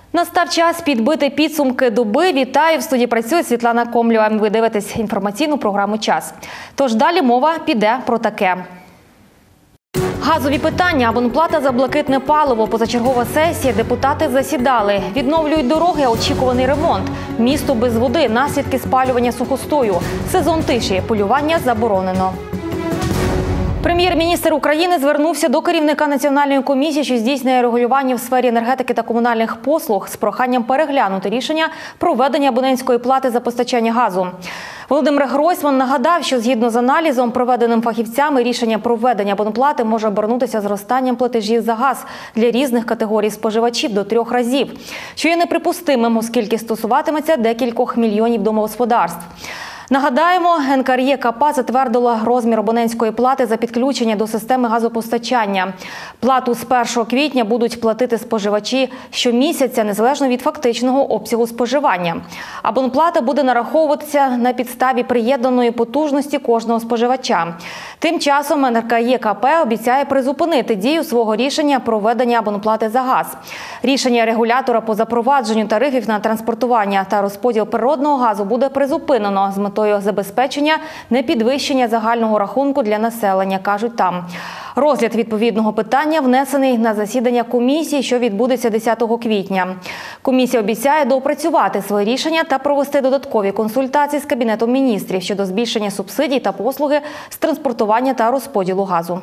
Настав час підбити підсумки доби. Вітаю, в студії працює Світлана Комлєва. Ви дивитесь інформаційну програму «Час». Тож далі мова піде про таке. Газові питання, абонплата за блакитне паливо, позачергова сесія, депутати засідали. Відновлюють дороги, очікуваний ремонт. Місто без води, наслідки спалювання сухостою. Сезон тиші, полювання заборонено. Прем'єр-міністр України звернувся до керівника Національної комісії, що здійснює регулювання в сфері енергетики та комунальних послуг з проханням переглянути рішення про введення абонентської плати за постачання газу. Володимир Гройсман нагадав, що згідно з аналізом, проведеним фахівцями, рішення про введення абонплати може обернутися зростанням платежів за газ для різних категорій споживачів до 3 разів, що є неприпустимим, оскільки стосуватиметься декількох мільйонів домогосподарств. Нагадаємо, НКРЕКП затвердило розмір абонентської плати за підключення до системи газопостачання. Плату з 1 квітня будуть платити споживачі щомісяця, незалежно від фактичного обсягу споживання. Абонплата буде нараховуватися на підставі приєднаної потужності кожного споживача. Тим часом НКРЕКП обіцяє призупинити дію свого рішення про введення абонплати за газ. Рішення регулятора по запровадженню тарифів на транспортування та розподіл природного газу буде призупинено з метою забезпечення непідвищення загального рахунку для населення, кажуть там. Розгляд відповідного питання внесений на засідання комісії, що відбудеться 10 квітня. Комісія обіцяє доопрацювати своє рішення та провести додаткові консультації з Кабінетом міністрів щодо збільшення субсидій та послуги з транспортування та розподілу газу.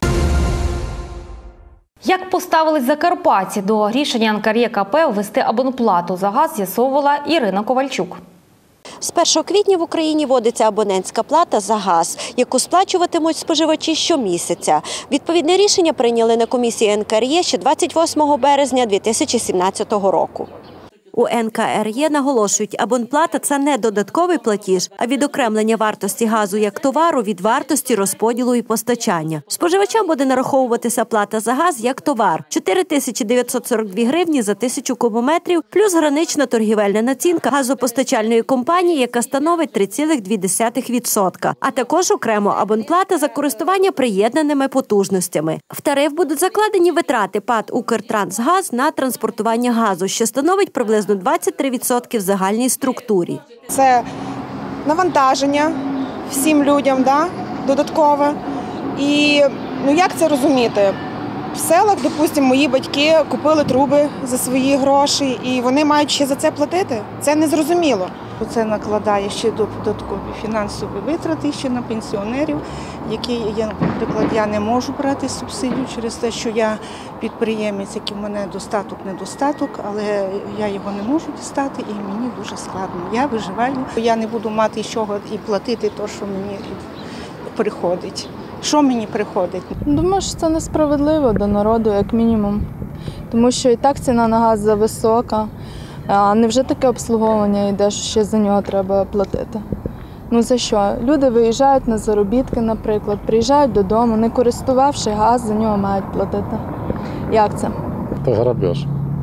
Як поставились закарпатці до рішення НКРЕКП ввести абонплату за газ, з'ясовувала Ірина Ковальчук. З 1 квітня в Україні вводиться абонентська плата за газ, яку сплачуватимуть споживачі щомісяця. Відповідне рішення прийняли на комісії НКРЕ ще 28 березня 2017 року. У НКРЕ наголошують, абонплата – це не додатковий платіж, а відокремлення вартості газу як товару від вартості розподілу і постачання. Споживачам буде нараховуватися плата за газ як товар – 4942 гривні за 1000 кубометрів, плюс гранична торгівельна націнка газопостачальної компанії, яка становить 3,2%, а також окремо абонплата за користування приєднаними потужностями. В тариф будуть закладені витрати ПАТ «Укртрансгаз» на транспортування газу, що становить приблизно 23% в загальній структурі. Це навантаження всім людям, додаткове. І як це розуміти? В селах, допустимо, мої батьки купили труби за свої гроші, і вони мають ще за це платити? Це незрозуміло. Це накладає ще додаткові фінансові витрати ще на пенсіонерів, які, наприклад, я не можу брати субсидію через те, що я підприємець, який в мене недостаток, але я його не можу дістати і мені дуже складно. Я виживаю, я не буду мати з чого і платити те, що мені приходить. Що мені приходить? Думаю, що це несправедливо до народу, як мінімум, тому що і так ціна на газ зависока. А невже таке обслуговування йде, що ще за нього треба платити? За що? Люди виїжджають на заробітки, наприклад, приїжджають додому, не користувавши газ, за нього мають платити. Як це? Це грабеж.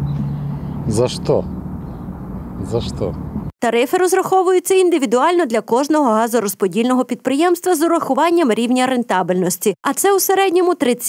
За що? За що? Тарифи розраховуються індивідуально для кожного газорозподільного підприємства з урахуванням рівня рентабельності, а це у середньому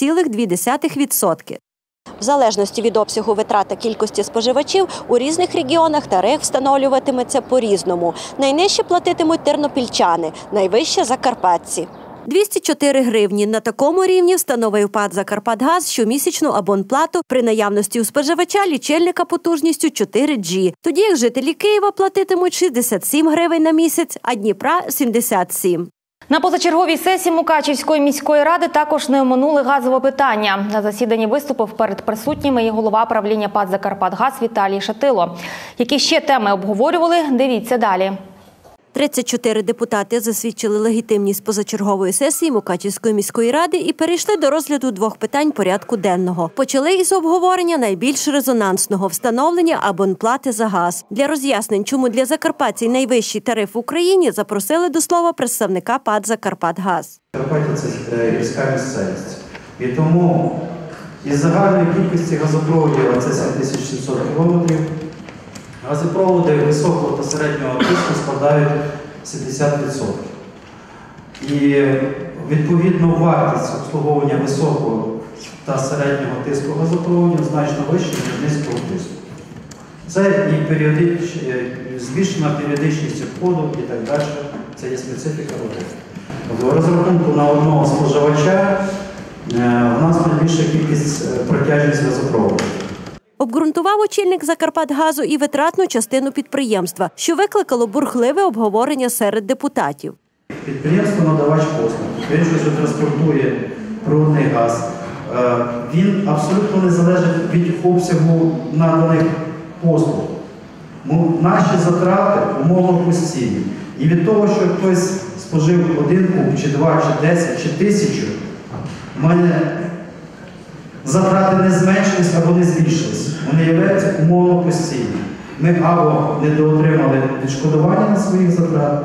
3,2%. В залежності від обсягу витрат та кількості споживачів, у різних регіонах тариф встановлюватиметься по-різному. Найнижче платитимуть тернопільчани, найвище – закарпатці. 204 гривні. На такому рівні встановив ПАТ «Закарпатгаз» щомісячну абонплату при наявності у споживача лічильника потужністю 4G. Тоді як жителі Києва платитимуть 67 гривень на місяць, а Дніпра – 77. На позачерговій сесії Мукачівської міської ради також не оминули газове питання. На засіданні виступив перед присутніми і голова правління ПАТ «Закарпатгаз» Віталій Шатило. Які ще теми обговорювали, дивіться далі. 34 депутати засвідчили легітимність позачергової сесії Мукачівської міської ради і перейшли до розгляду 2 питань порядку денного. Почали із обговорення найбільш резонансного – встановлення абонплати за газ. Для роз'яснень, чому для закарпатців найвищий тариф в Україні, запросили до слова представника ПАТ «Закарпатгаз». Закарпаття – це гірська місцевість. І тому із загальної кількості газопроводів, а це 7700 кілометрів, газопроводи високого та середнього тиску складають 70%. І відповідно вартість обслуговування високого та середнього тиску газопроводів значно вища, ніж низького тиску. Це і збільшена періодичність обходу і так далі. Це є специфіка роботи. В розрахунку на одного споживача у нас найбільша кількість протяжність газопроводу. Обґрунтував очільник «Закарпатгазу» і витратну частину підприємства, що викликало бурхливе обговорення серед депутатів. Підприємство надавач послуг, він що транспортує природний газ. Він абсолютно не залежить від обсягу наданих послуг. Наші затрати умовно постійні. І від того, що хтось спожив 1 куб, чи 2, чи 10, чи 1000, в мене затрати не зменшились або не збільшились. Вони являються умовно постійні. Ми або недоотримали відшкодування на своїх затрат,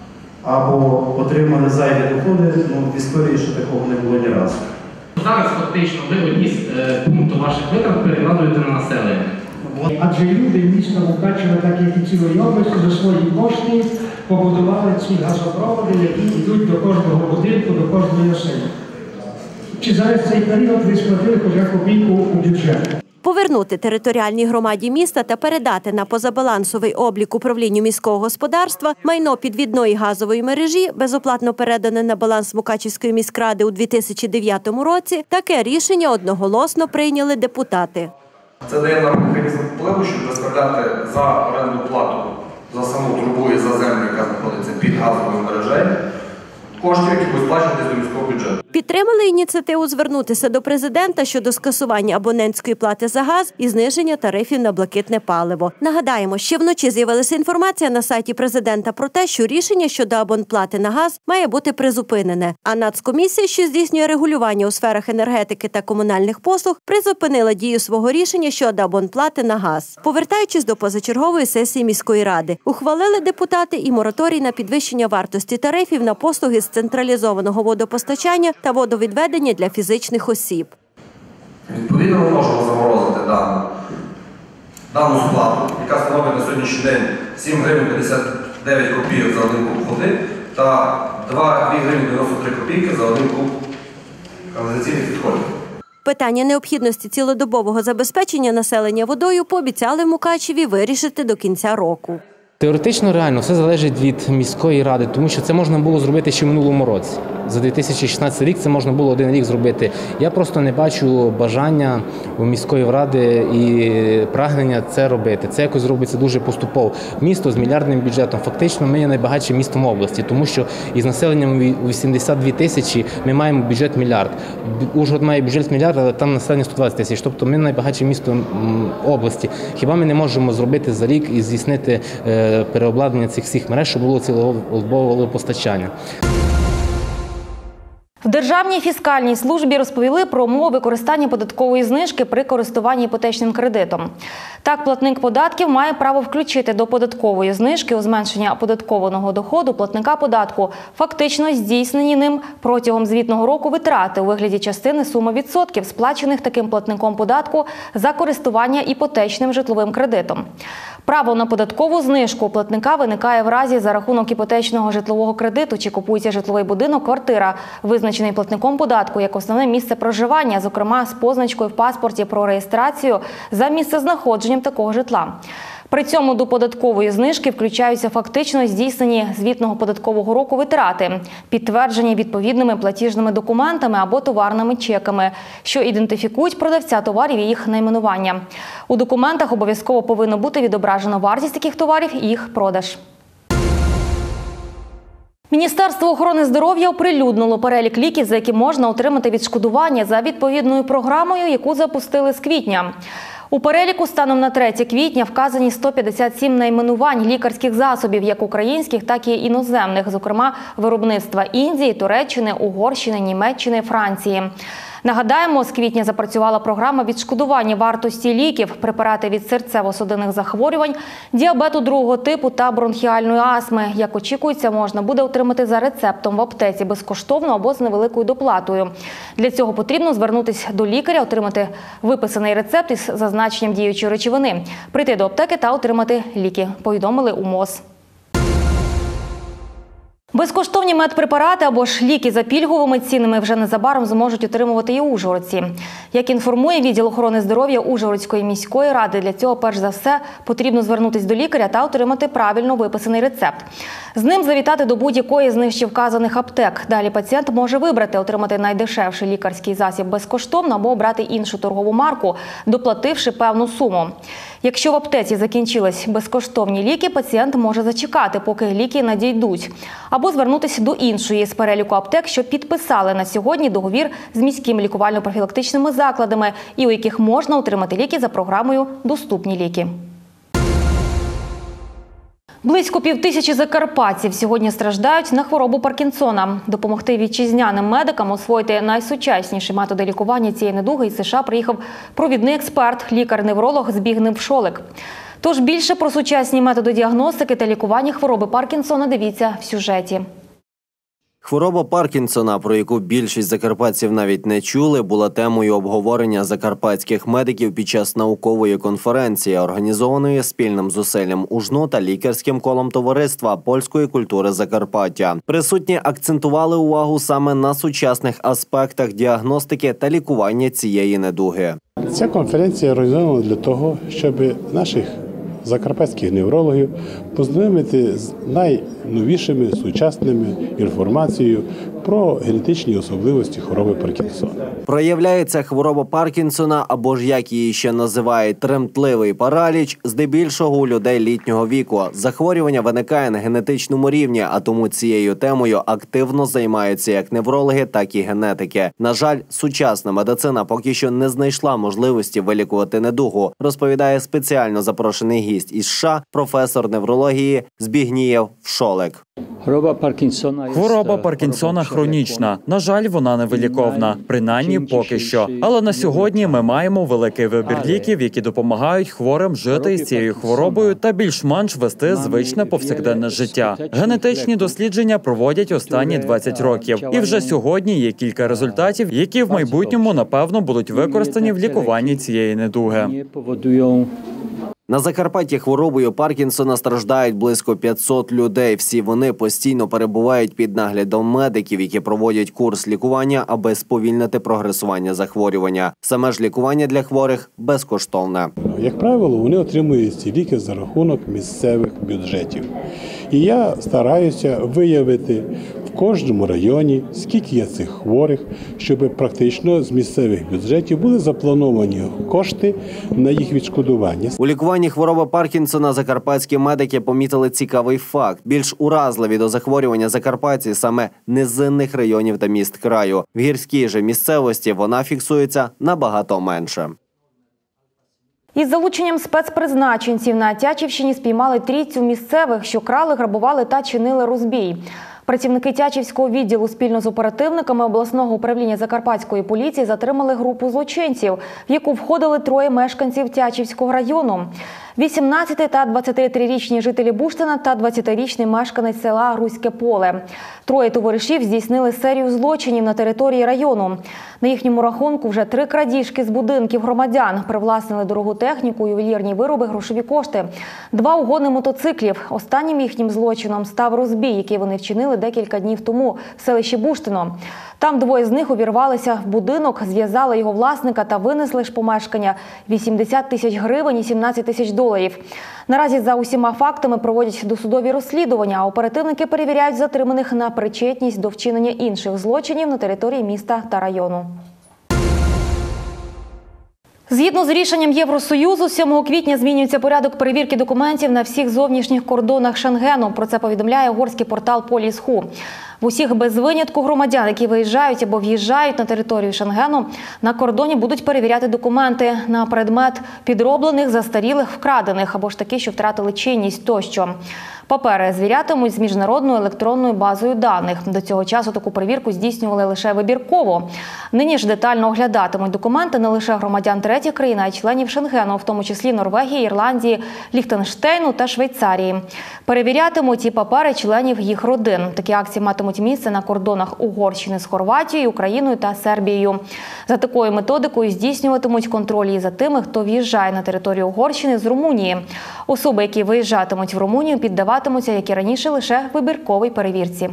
або отримали зайві доходи. В історії ще такого не було ні разу. Зараз фактично ви одні з пунктів ваших витрат перекладуєте на населення. Адже люди міста Мукачева, так як і цілої області, за свої кошти побудували ці газопроводи, які йдуть до кожного будинку, до кожної оселі. Чи за цей період ви сплатили хоча копійку у бюджет? Повернути територіальній громаді міста та передати на позабалансовий облік управлінню міського господарства майно підвідної газової мережі, безоплатно передане на баланс Мукачівської міськради у 2009 році, таке рішення одноголосно прийняли депутати. Це дає нам механізм впливу, щоб виставляти за оренду плату за саму трубу і за землю, яка знаходиться під газовою мережею, коштів, які будуть сплачуватись до міського бюджету. Підтримали ініціативу звернутися до президента щодо скасування абонентської плати за газ і зниження тарифів на блакитне паливо. Нагадаємо, ще вночі з'явилася інформація на сайті президента про те, що рішення щодо абонплати на газ має бути призупинене. А Нацкомісія, що здійснює регулювання у сферах енергетики та комунальних послуг, призупинила дію свого рішення щодо абонплати на газ. Повертаючись до позачергової сесії міської ради, ухвалили депутати і мораторій на підвищення вартості тарифів на послуги з централізованого водопостачання та водовідведення для фізичних осіб. Відповідно, ми можемо заморозити дану сплату, яка становить на сьогоднішній день 7 гривень 59 копійок за 1 куб води та 2 гривень 93 копійки за 1 куб каналізаційних відходів. Питання необхідності цілодобового забезпечення населення водою пообіцяли в Мукачеві вирішити до кінця року. Теоретично реально все залежить від міської ради, тому що це можна було зробити ще в минулому році. За 2016 рік це можна було 1 рік зробити. Я просто не бачу бажання у міської ради і прагнення це робити. Це якось робиться дуже поступово. Місто з мільярдним бюджетом. Фактично ми є найбагатшим містом області, тому що із населенням 82 тисячі ми маємо бюджет 1 мільярд. Ужгород має бюджет 1 мільярд, але там населення 120 тисяч. Тобто ми найбагатше місто області. Хіба ми не можемо зробити за рік і здійснити переобладнання цих всіх мереж, щоб було цілодобове водопостачання? В Державній фіскальній службі розповіли про умови використання податкової знижки при користуванні іпотечним кредитом. Так, платник податків має право включити до податкової знижки у зменшення оподаткованого доходу платника податку фактично здійснені ним протягом звітного року витрати у вигляді частини суми відсотків, сплачених таким платником податку за користування іпотечним житловим кредитом. Право на податкову знижку у платника виникає в разі за рахунок іпотечного житлового кредиту чи купується житловий будинок, квартира, визначений платником податку як основне місце проживання, зокрема з позначкою в паспорті про реєстрацію за місцезнаходженням такого житла. При цьому до податкової знижки включаються фактично здійснені звітного податкового року витрати, підтверджені відповідними платіжними документами або товарними чеками, що ідентифікують продавця товарів і їх найменування. У документах обов'язково повинно бути відображена вартість таких товарів і їх продаж. Міністерство охорони здоров'я оприлюднило перелік ліків, за які можна отримати відшкодування за відповідною програмою, яку запустили з квітня. У переліку станом на 3 квітня вказані 157 найменувань лікарських засобів, як українських, так і іноземних, зокрема виробництва Індії, Туреччини, Угорщини, Німеччини, Франції. Нагадаємо, з квітня запрацювала програма відшкодування вартості ліків, препарати від серцево-судинних захворювань, діабету 2-го типу та бронхіальної астми. Як очікується, можна буде отримати за рецептом в аптеці безкоштовно або з невеликою доплатою. Для цього потрібно звернутися до лікаря, отримати виписаний рецепт із зазначенням діючої речовини, прийти до аптеки та отримати ліки, повідомили у МОЗ. Безкоштовні медпрепарати або ж ліки за пільговими цінами вже незабаром зможуть отримувати і ужгородці. Як інформує відділ охорони здоров'я Ужгородської міської ради, для цього перш за все потрібно звернутися до лікаря та отримати правильно виписаний рецепт. З ним завітати до будь-якої з нижче вказаних аптек. Далі пацієнт може вибрати отримати найдешевший лікарський засіб безкоштовно або обрати іншу торгову марку, доплативши певну суму. Якщо в аптеці закінчились безкоштовні ліки, пацієнт може зачекати, поки ліки надійдуть. Або звернутися до іншої з переліку аптек, що підписали на сьогодні договір з міськими лікувально-профілактичними закладами і у яких можна отримати ліки за програмою «Доступні ліки». Близько 5000 закарпатців сьогодні страждають на хворобу Паркінсона. Допомогти вітчизняним медикам освоїти найсучасніші методи лікування цієї недуги із США приїхав провідний експерт, лікар-невролог Збігнєв Шолик. Тож більше про сучасні методи діагностики та лікування хвороби Паркінсона дивіться в сюжеті. Хвороба Паркінсона, про яку більшість закарпатців навіть не чули, була темою обговорення закарпатських медиків під час наукової конференції, організованої спільним зусиллям УЖНУ та лікарським колом товариства польської культури Закарпаття. Присутні акцентували увагу саме на сучасних аспектах діагностики та лікування цієї недуги. Ця конференція організована для того, щоб наших закарпатських неврологів познайомити з найновішими сучасними інформацією про генетичні особливості хвороби Паркінсона. Проявляється хвороба Паркінсона, або ж як її ще називають тремтливий параліч, здебільшого у людей літнього віку. Захворювання виникає на генетичному рівні, а тому цією темою активно займаються як неврологи, так і генетики. На жаль, сучасна медицина поки що не знайшла можливості вилікувати недугу, розповідає спеціально запрошений гість із США, професор неврології Збігнєв Шолик. Хвороба Паркінсона хронічна. На жаль, вона невиліковна. Принаймні поки що. Але на сьогодні ми маємо великий вибір ліків, які допомагають хворим жити із цією хворобою та більш-менш вести звичне повсякденне життя. Генетичні дослідження проводять останні 20 років. І вже сьогодні є кілька результатів, які в майбутньому, напевно, будуть використані в лікуванні цієї недуги. На Закарпатті хворобою Паркінсона страждають близько 500 людей. Всі вони постійно перебувають під наглядом медиків, які проводять курс лікування, аби сповільнити прогресування захворювання. Саме ж лікування для хворих безкоштовне. Як правило, вони отримують ці ліки за рахунок місцевих бюджетів. І я стараюся виявити в кожному районі, скільки є цих хворих, щоб практично з місцевих бюджетів були заплановані кошти на їх відшкодування. У лікуванні хвороби Паркінсона закарпатські медики помітили цікавий факт. Більш уразливі до захворювання закарпатці саме низинних районів та міст краю. В гірській же місцевості вона фіксується набагато менше. Із залученням спецпризначенців на Тячівщині спіймали трійцю місцевих, що крали, грабували та чинили розбій. Працівники Тячівського відділу спільно з оперативниками обласного управління Закарпатської поліції затримали групу злочинців, в яку входили 3 мешканців Тячівського району. 18 та 23-річні жителі Буштина та 20-річний мешканець села Руське Поле. 3 товаришів здійснили серію злочинів на території району. На їхньому рахунку вже 3 крадіжки з будинків громадян, привласнили дорогу техніку, ювелірні вироби, грошові кошти, 2 угони мотоциклів. Останнім їхнім злочином став розбій, який вони вчинили декілька днів тому в селищі Буштино. Там 2 з них увірвалися в будинок, зв'язали його власника та винесли з помешкання 80 тисяч гривень і 17 тисяч доларів. Наразі за усіма фактами проводять досудові розслідування, а оперативники перевіряють затриманих на причетність до вчинення інших злочинів на території міста та району. Згідно з рішенням Євросоюзу, 7 квітня змінюється порядок перевірки документів на всіх зовнішніх кордонах Шенгену. Про це повідомляє угорський портал Поліс.ху. В усіх без винятку громадян, які виїжджають або в'їжджають на територію Шенгену, на кордоні будуть перевіряти документи на предмет підроблених, застарілих, вкрадених або ж такі, що втратили чинність тощо. Папери звірятимуть з міжнародною електронною базою даних. До цього часу таку перевірку здійснювали лише вибірково. Нині ж детально оглядатимуть документи не лише громадян третіх країн, а й членів Шенгену, в тому числі Норвегії, Ірландії, Ліхтенштейну та Швейцарії. Перевірятимуть і папери членів їх родин. Такі акції матимуть матимуть місце на кордонах Угорщини з Хорватією, Україною та Сербією. За такою методикою здійснюватимуть контроль і за тими, хто в'їжджає на територію Угорщини з Румунії. Особи, які виїжджатимуть в Румунію, піддаватимуться, як і раніше, лише вибірковій перевірці.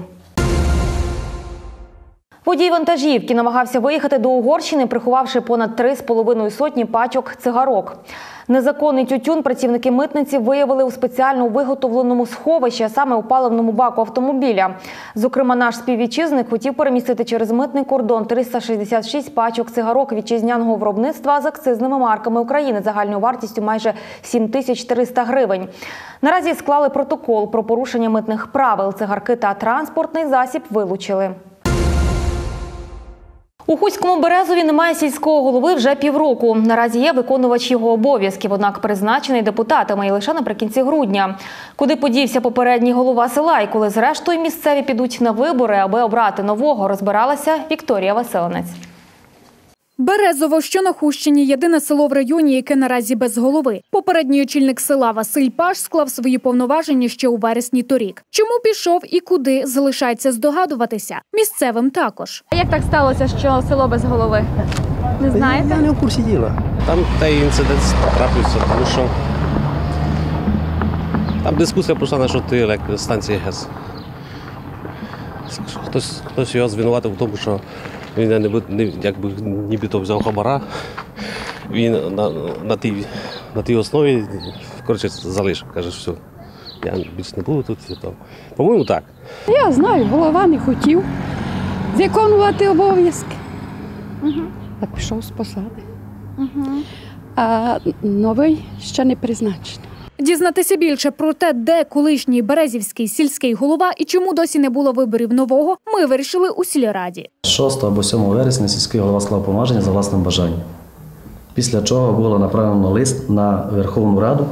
Водій вантажівки намагався виїхати до Угорщини, приховавши понад 3,5 сотні пачок цигарок. Незаконний тютюн працівники митниці виявили у спеціально виготовленому сховищі, а саме у паливному баку автомобіля. Зокрема, наш співвітчизник хотів перемістити через митний кордон 366 пачок цигарок вітчизняного виробництва з акцизними марками України загальною вартістю майже 7300 гривень. Наразі склали протокол про порушення митних правил. Цигарки та транспортний засіб вилучили. У Хуському Березові немає сільського голови вже півроку. Наразі є виконувач його обов'язків, однак призначений депутатами і лише наприкінці грудня. Куди подівся попередній голова села і коли зрештою місцеві підуть на вибори, аби обрати нового, розбиралася Вікторія Василинець. Березово, що на Хущині, єдине село в районі, яке наразі без голови. Попередній очільник села Василь Паш склав свої повноваження ще у вересні торік. Чому пішов і куди, залишається здогадуватися. Місцевим також. А як так сталося, що село без голови? Не знаєте? Я не в курсі діла. Там той інцидент трапився, тому що там дискусія пройшла насчет електростанції ГЕС. Хтось його звинуватив в тому, що він нібито взяв хабара, він на тій основі, коротше, залишив, каже, все, я більше не буду тут. По-моєму, так. Я знаю, голова не хотів виконувати обов'язки. Так пішов з посади. А новий ще не призначений. Дізнатися більше про те, де колишній березівський сільський голова і чому досі не було виборів нового, ми вирішили у сільраді. 6 або 7 вересня сільський голова склав повноваження за власним бажанням. Після чого було направлено лист на Верховну Раду.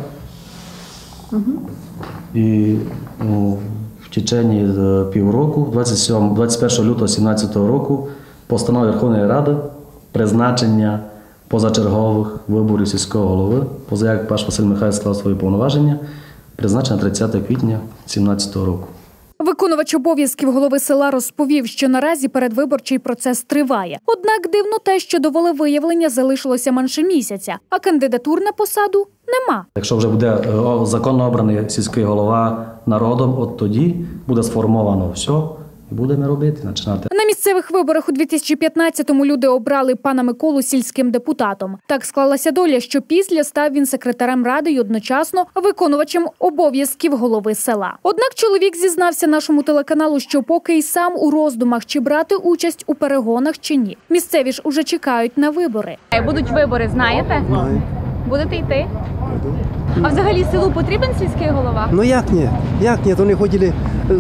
І в течение півроку, 21 лютого 2017 року, постанова Верховної Ради призначення позачергових виборів сільського голови, позаяк Паш Василь Михайлович склав свої повноваження, призначено 30 квітня 2017 року. Виконувач обов'язків голови села розповів, що наразі передвиборчий процес триває. Однак дивно те, що до волевиявлення залишилося менше місяця, а кандидатур на посаду нема. Якщо вже буде законно обраний сільський голова народом, от тоді буде сформовано все і будемо робити, починати. На місцевих виборах у 2015-му люди обрали пана Миколу сільським депутатом. Так склалася доля, що після став він секретарем ради і одночасно виконувачем обов'язків голови села. Однак чоловік зізнався нашому телеканалу, що поки й сам у роздумах, чи брати участь у перегонах, чи ні. Місцеві ж уже чекають на вибори. Будуть вибори, знаєте? Будете йти? А взагалі селу потрібен сільський голова? Ну як ні? Як ні? То не хотіли,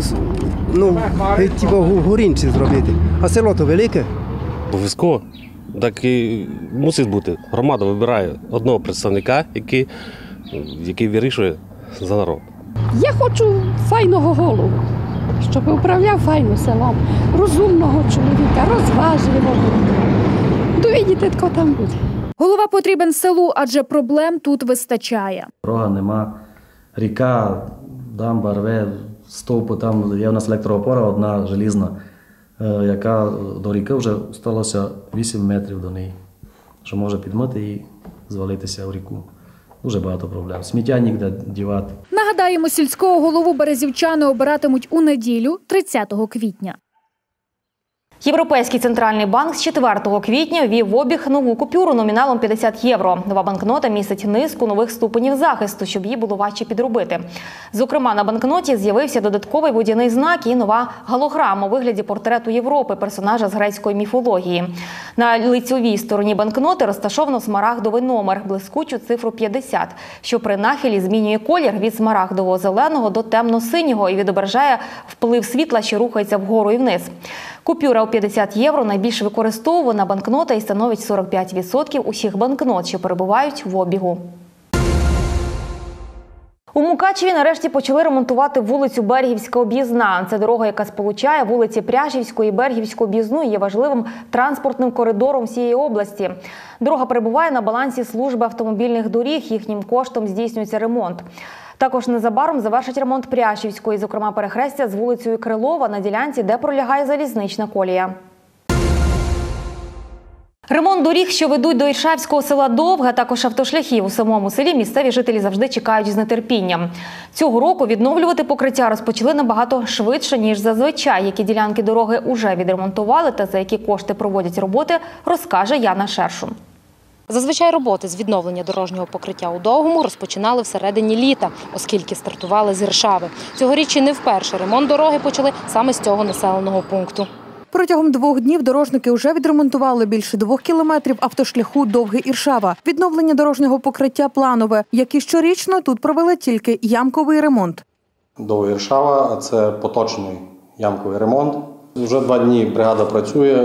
горінці зробити. А село то велике. Обов'язково. Так і мусить бути. Громада вибирає одного представника, який вирішує за народ. Я хочу файного голову, щоб управляв файно селом, розумного чоловіка, розважливого. Довідіте, хто там буде. Голова потрібен селу, адже проблем тут вистачає. Дорога нема, ріка, дамба рве, стовпу, там є у нас електроопора одна желізна, яка до ріки вже сталося 8 метрів до неї, що може підмити і звалитися в ріку. Дуже багато проблем. Сміття ніде дівати. Нагадаємо, сільського голову березівчани обиратимуть у неділю, 30 квітня. Європейський центральний банк з 4 квітня ввів в обіг нову купюру номіналом 50 євро. Нова банкнота містить низку нових ступенів захисту, щоб її було важче підробити. Зокрема, на банкноті з'явився додатковий водяний знак і нова голограма у вигляді портрету Європи, персонажа з грецької міфології. На лицьовій стороні банкноти розташовано смарагдовий номер, блискучу цифру 50, що при нахилі змінює колір від смарагдового зеленого до темно-синього і відображає вплив світла, що рухається вгору і вниз. Купюра у 50 євро найбільш використовувана банкнота і становить 45% усіх банкнот, що перебувають в обігу. У Мукачеві нарешті почали ремонтувати вулицю Берегівська об'їзна. Це дорога, яка сполучає вулиці Пряжівську і Берегівську об'їзну і є важливим транспортним коридором всієї області. Дорога перебуває на балансі служби автомобільних доріг, їхнім коштом здійснюється ремонт. Також незабаром завершать ремонт Прящівської, зокрема перехрестя з вулицею Крилова на ділянці, де пролягає залізнична колія. Ремонт доріг, що ведуть до іршавського села Довге, також автошляхів у самому селі, місцеві жителі завжди чекають з нетерпінням. Цього року відновлювати покриття розпочали набагато швидше, ніж зазвичай. Які ділянки дороги уже відремонтували та за які кошти проводять роботи, розкаже Яна Шершун. Зазвичай роботи з відновлення дорожнього покриття у Довгому розпочинали всередині літа, оскільки стартували з Іршави. Цьогоріч і не вперше ремонт дороги почали саме з цього населеного пункту. Протягом 2 днів дорожники вже відремонтували більше 2 кілометрів автошляху Довге-Іршава. Відновлення дорожнього покриття планове, як і щорічно, тут провели тільки ямковий ремонт. Довге-Іршава – це поточний ямковий ремонт. Вже 2 дні бригада працює,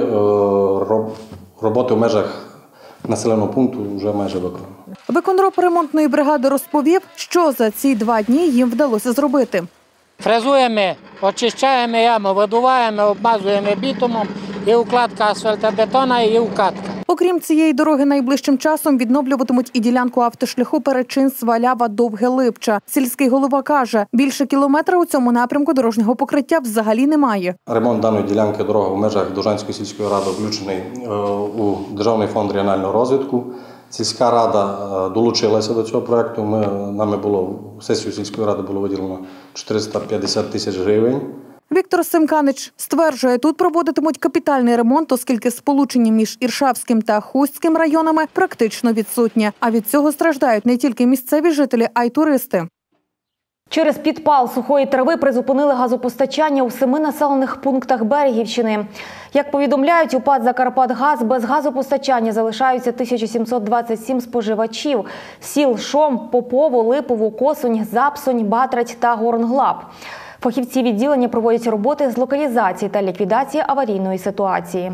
роботи в межах населеного пункту вже майже виконано. Виконроб ремонтної бригади розповів, що за ці 2 дні їм вдалося зробити. Фрезуємо, очищаємо яму, видуваємо, обмазуємо бітумом, і укладка асфальтобетона, і укатка. Окрім цієї дороги, найближчим часом відновлюватимуть і ділянку автошляху Перечин-Свалява-Довге-Липча. Сільський голова каже, більше кілометра у цьому напрямку дорожнього покриття взагалі немає. Ремонт даної ділянки дороги в межах Довжанської сільської ради включений у Державний фонд регіонального розвитку. Сільська рада долучилася до цього проєкту. Нами було, в сесію сільської ради було виділено 450 тисяч гривень. Віктор Семканич стверджує, тут проводитимуть капітальний ремонт, оскільки сполучення між Іршавським та Хустським районами практично відсутнє. А від цього страждають не тільки місцеві жителі, а й туристи. Через підпал сухої трави призупинили газопостачання у 7 населених пунктах Берегівщини. Як повідомляють у ПАТ «Закарпатгаз», без газопостачання залишаються 1727 споживачів сіл Шом, Попово, Липово, Косонь, Запсонь, Батрать та Горнглаб. Фахівці відділення проводять роботи з локалізації та ліквідації аварійної ситуації.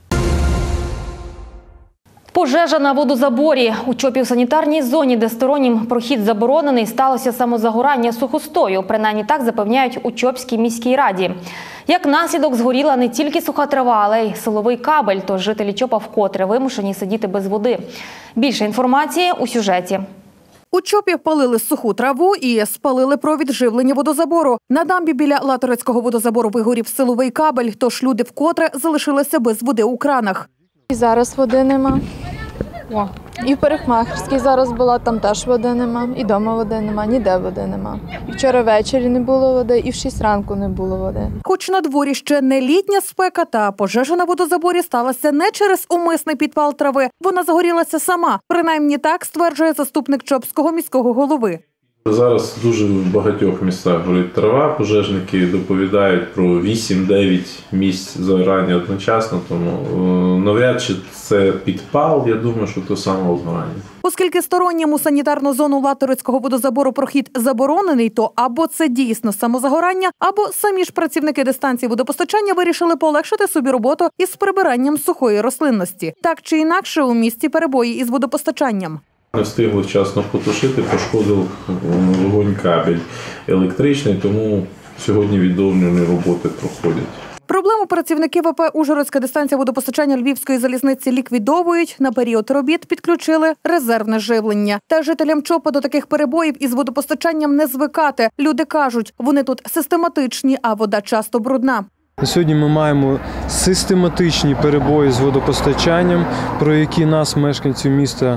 Пожежа на водозаборі. У Чопів-санітарній зоні, де стороннім прохід заборонений, сталося самозагорання сухостою. Принаймні так запевняють у Чопській міській раді. Як наслідок згоріла не тільки суха трава, але й силовий кабель, тож жителі Чопа вкотре вимушені сидіти без води. Більше інформації у сюжеті. У Чопі палили суху траву і спалили провід живлення водозабору. На дамбі біля Латорецького водозабору вигорів силовий кабель, тож люди вкотре залишилися без води у кранах. І зараз води нема. І в Парикмахерській зараз була, там теж води нема. І вдома води нема, ніде води нема. І вчора ввечері не було води, і в 6 ранку не було води. Хоч на дворі ще не літня спека, та пожежа на водозаборі сталася не через умисний підпал трави. Вона загорілася сама. Принаймні так стверджує заступник Чопського міського голови. Зараз дуже в багатьох місцях горить трава. Пожежники доповідають про 8-9 місць загорання одночасно, тому навряд чи це підпал, я думаю, що то самозгорання. Оскільки стороннім у санітарну зону Латорицького водозабору прохід заборонений, то або це дійсно самозагорання, або самі ж працівники дистанції водопостачання вирішили полегшити собі роботу із прибиранням сухої рослинності. Так чи інакше, у місті перебої із водопостачанням. Не встигли вчасно потушити, пошкодив вогонь кабель електричний, тому сьогодні відновлювальні роботи проходять. Проблему працівники ВП «Ужгородська дистанція водопостачання Львівської залізниці» ліквідовують. На період робіт підключили резервне живлення. Та жителям Чопа до таких перебоїв із водопостачанням не звикати. Люди кажуть, вони тут систематичні, а вода часто брудна. Сьогодні ми маємо систематичні перебої з водопостачанням, про які нас, мешканців міста,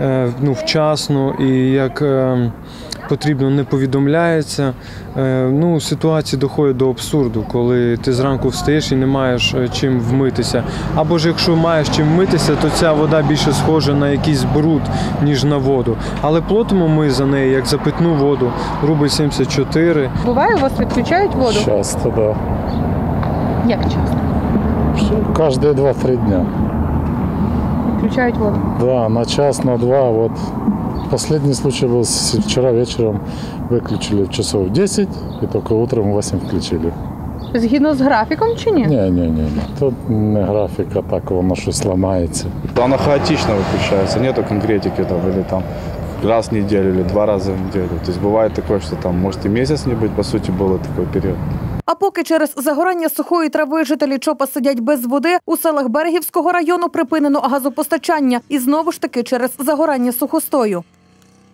вчасно і як потрібно не повідомляється. Ситуації доходять до абсурду, коли ти зранку встаєш і не маєш чим вмитися. Або ж якщо маєш чим вмитися, то ця вода більше схожа на якийсь бруд, ніж на воду. Але платимо ми за неї, як за питну воду, рубль 74. Буває, у вас відключають воду? Часто, так. Да. Як часто? Каждые 2-3 дня. Включают воду? Да, на час, на 2. Вот. Последний случай был вчера вечером. Выключили часов 10 и только утром 8 включили. Згідно з графіком чи ні? Ні. Тут не графік, а так воно щось ламається. Оно хаотично выключается, нету конкретики там, или там раз в неделю, или 2 раза в неделю. То есть бывает такое, что там может и месяц не быть, по сути, был такой период. А поки через загорання сухої трави жителі Чопа сидять без води, у селах Берегівського району припинено газопостачання. І знову ж таки через загорання сухостою.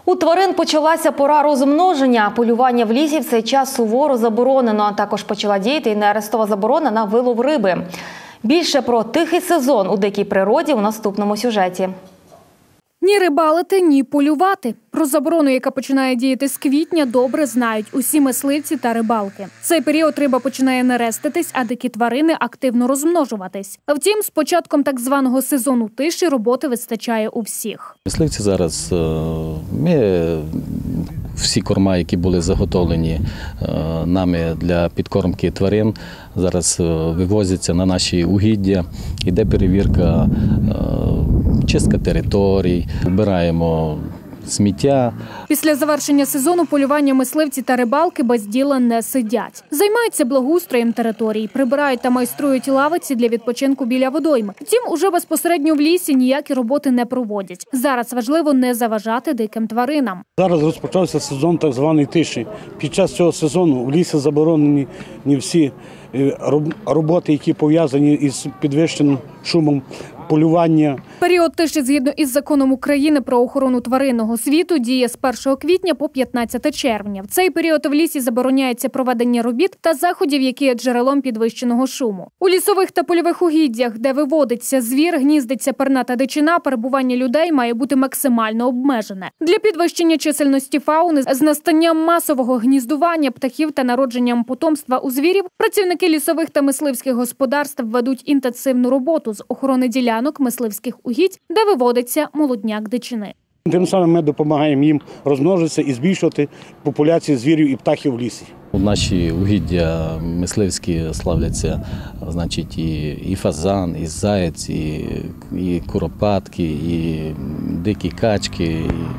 У тварин почалася пора розмноження. Полювання в лісі в цей час суворо заборонено. Також почала діяти і неарестова заборона на вилов риби. Більше про тихий сезон у дикій природі у наступному сюжеті. Ні рибалити, ні полювати. Про заборону, яка починає діяти з квітня, добре знають усі мисливці та рибалки. В цей період риба починає нереститись, а дикі тварини активно розмножуватись. Втім, з початком так званого сезону тиші роботи вистачає у всіх. Мисливці зараз, ми всі корма, які були заготовлені нами для підкормки тварин, зараз вивозяться на наші угіддя, іде перевірка, чистка територій, вбираємо сміття. Після завершення сезону полювання мисливці та рибалки без діла не сидять. Займаються благоустроєм територій, прибирають та майструють лавиці для відпочинку біля водойми. Втім, уже безпосередньо в лісі ніякі роботи не проводять. Зараз важливо не заважати диким тваринам. Зараз розпочався сезон так званої тиші. Під час цього сезону в лісі заборонені не всі роботи, які пов'язані із підвищеним шумом, полювання. Період тиші, згідно із законом України про охорону тваринного світу, діє з 1 квітня по 15 червня. В цей період в лісі забороняється проведення робіт та заходів, які є джерелом підвищеного шуму. У лісових та польових угіддях, де виводиться звір, гніздиться перната дичина, перебування людей має бути максимально обмежене. Для підвищення чисельності фауни з настанням масового гніздування птахів та народженням потомства у звірів працівники лісових та мисливських господарств ведуть інтенсивну роботу з охорони ділянок мисливських угідь, де виводиться молодняк дичини. Тим самим ми допомагаємо їм розмножитися і збільшувати популяцію звірів і птахів в лісі. Наші угіддя мисливські славляться, значить, і фазан, і заєць, і куропатки, і дикі качки.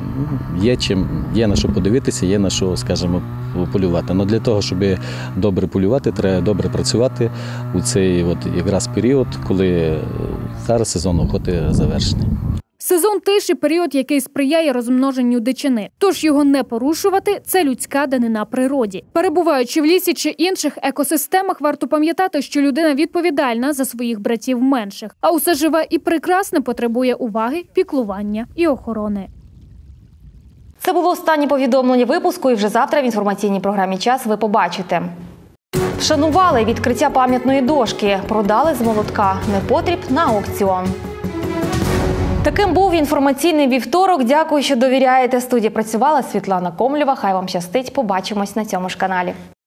Є на що подивитися, є на що, скажімо, полювати. Але для того, щоб добре полювати, треба добре працювати у цей якраз період, коли зараз сезон охоти завершений. Сезон тиші – період, який сприяє розмноженню дичини. Тож його не порушувати – це людська данина природі. Перебуваючи в лісі чи інших екосистемах, варто пам'ятати, що людина відповідальна за своїх братів менших. А усе живе і прекрасне потребує уваги, піклування і охорони. Це було останнє повідомлення випуску, і вже завтра в інформаційній програмі «Час» ви побачите. Вшанували відкриття пам'ятної дошки, продали з молотка, непотріб на аукціон. Таким був інформаційний вівторок. Дякую, що довіряєте. В студії працювала Світлана Комлєва. Хай вам щастить. Побачимось на цьому ж каналі.